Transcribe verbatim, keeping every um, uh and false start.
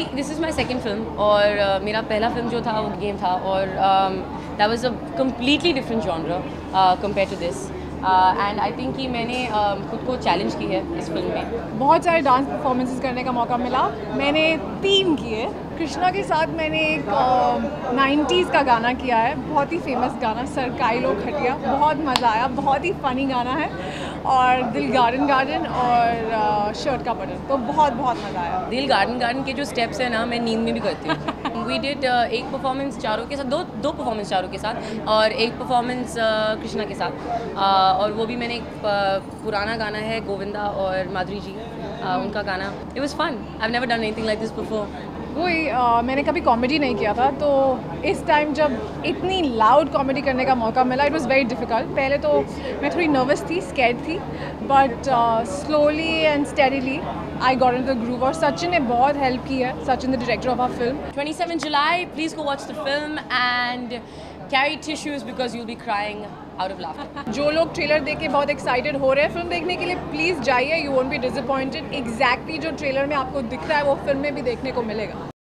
This is my second film और uh, मेरा पहला फिल्म जो था वो गेम था और that was a completely different genre compare to this and I think कि मैंने uh, खुद को चैलेंज की है इस फिल्म में। बहुत सारे डांस परफॉर्मेंसेस करने का मौका मिला। मैंने तीन किए। कृष्णा के साथ मैंने एक नाइन्टीज़ का गाना किया है, बहुत ही फेमस गाना, सरकाइलो खटिया, बहुत मज़ा आया, बहुत ही फ़नी गाना है। और दिल गार्डन गार्डन और शर्ट का बटन, तो बहुत बहुत मज़ा आया। दिल गार्डन गार्डन के जो स्टेप्स हैं ना, मैं नींद में भी करती हूँ। वी डिड एक परफॉर्मेंस चारों के साथ, दो दो परफॉर्मेंस चारों के साथ और एक परफॉर्मेंस कृष्णा के साथ, uh, और वो भी मैंने एक uh, पुराना गाना है गोविंदा और माधुरी जी, uh, उनका गाना। It was fun. I have never done anything like this before. वही uh, मैंने कभी कॉमेडी नहीं किया था, तो इस टाइम जब इतनी लाउड कॉमेडी करने का मौका मिला, इट वाज वेरी डिफ़िकल्ट। पहले तो मैं थोड़ी नर्वस थी, स्कैर्ड थी, but slowly and steadily I got into the groove. और सचिन ने बहुत हेल्प की है, Sachin the director of our film. twenty-seventh July, please go watch the film and carry tissues because you'll be crying out of laughter. जो लोग trailer देख के बहुत एक्साइटेड हो रहे हैं फिल्म देखने के लिए, प्लीज़ जाइए, you won't be disappointed. Exactly जो ट्रेलर में आपको दिख रहा है वो फिल्म में भी देखने को मिलेगा।